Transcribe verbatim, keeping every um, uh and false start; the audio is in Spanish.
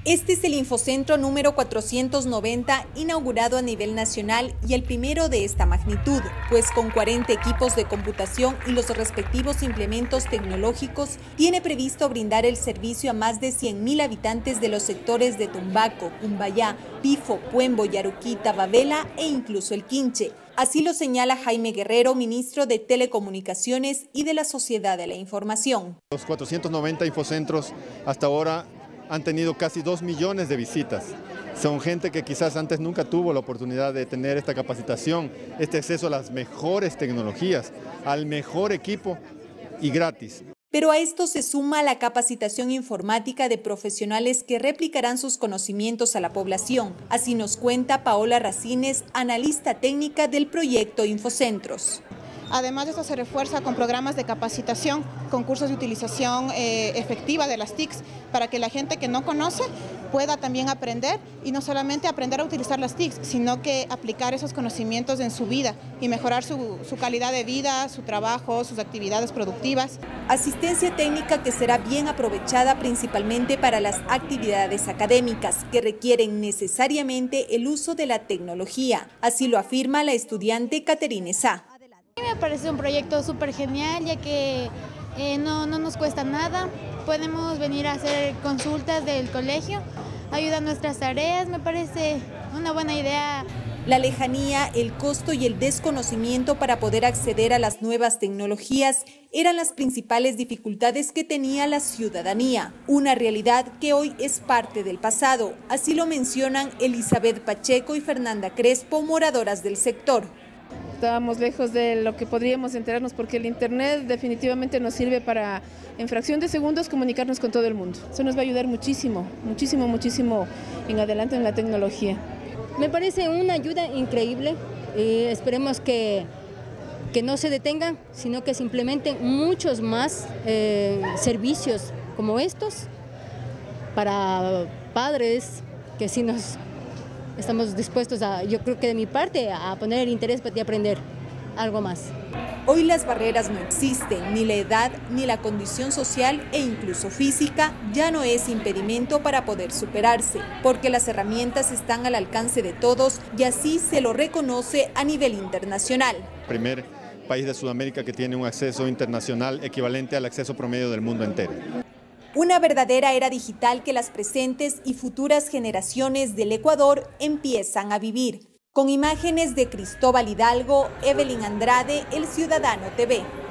Este es el Infocentro número cuatrocientos noventa, inaugurado a nivel nacional y el primero de esta magnitud, pues con cuarenta equipos de computación y los respectivos implementos tecnológicos, tiene previsto brindar el servicio a más de cien mil habitantes de los sectores de Tumbaco, Cumbayá, Pifo, Puembo, Yaruquita, Babela e incluso el Quinche. Así lo señala Jaime Guerrero, ministro de Telecomunicaciones y de la Sociedad de la Información. Los cuatrocientos noventa infocentros hasta ahora han tenido casi dos millones de visitas. Son gente que quizás antes nunca tuvo la oportunidad de tener esta capacitación, este acceso a las mejores tecnologías, al mejor equipo y gratis. Pero a esto se suma la capacitación informática de profesionales que replicarán sus conocimientos a la población. Así nos cuenta Paola Racines, analista técnica del proyecto Infocentros. Además de esto se refuerza con programas de capacitación, con cursos de utilización eh, efectiva de las T I Cs, para que la gente que no conoce pueda también aprender, y no solamente aprender a utilizar las T I Cs, sino que aplicar esos conocimientos en su vida y mejorar su, su calidad de vida, su trabajo, sus actividades productivas. Asistencia técnica que será bien aprovechada principalmente para las actividades académicas, que requieren necesariamente el uso de la tecnología. Así lo afirma la estudiante Caterine Sá. A mí me parece un proyecto súper genial, ya que eh, no, no nos cuesta nada. Podemos venir a hacer consultas del colegio, ayuda a nuestras tareas, me parece una buena idea. La lejanía, el costo y el desconocimiento para poder acceder a las nuevas tecnologías eran las principales dificultades que tenía la ciudadanía, una realidad que hoy es parte del pasado. Así lo mencionan Elizabeth Pacheco y Fernanda Crespo, moradoras del sector. Estábamos lejos de lo que podríamos enterarnos, porque el internet definitivamente nos sirve para, en fracción de segundos, comunicarnos con todo el mundo. Eso nos va a ayudar muchísimo, muchísimo, muchísimo en adelante en la tecnología. Me parece una ayuda increíble y esperemos que, que no se detengan, sino que se implementen muchos más eh, servicios como estos para padres que sí nos... Estamos dispuestos, a, yo creo que de mi parte, a poner el interés de aprender algo más. Hoy las barreras no existen, ni la edad, ni la condición social e incluso física ya no es impedimento para poder superarse, porque las herramientas están al alcance de todos y así se lo reconoce a nivel internacional. Primer país de Sudamérica que tiene un acceso internacional equivalente al acceso promedio del mundo entero. Una verdadera era digital que las presentes y futuras generaciones del Ecuador empiezan a vivir. Con imágenes de Cristóbal Hidalgo, Evelyn Andrade, El Ciudadano T V.